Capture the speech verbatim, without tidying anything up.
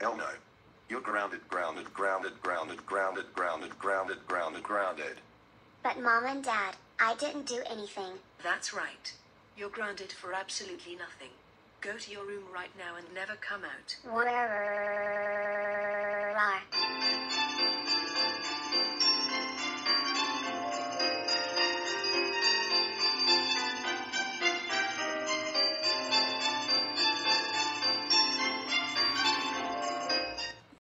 Elmo. You're grounded, grounded, grounded, grounded, grounded, grounded, grounded, grounded, grounded. But Mom and Dad, I didn't do anything. That's right. You're grounded for absolutely nothing. Go to your room right now and never come out. Where?